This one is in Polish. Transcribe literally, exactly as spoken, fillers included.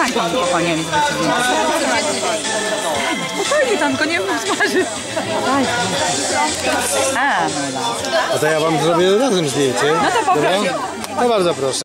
Mańką spokojnie mi zrobić zdjęcie. Spokojnie tam, tylko nie mów smaży. A, no A to ja wam zrobię razem zdjęcie. No to poproszę. No bardzo proszę.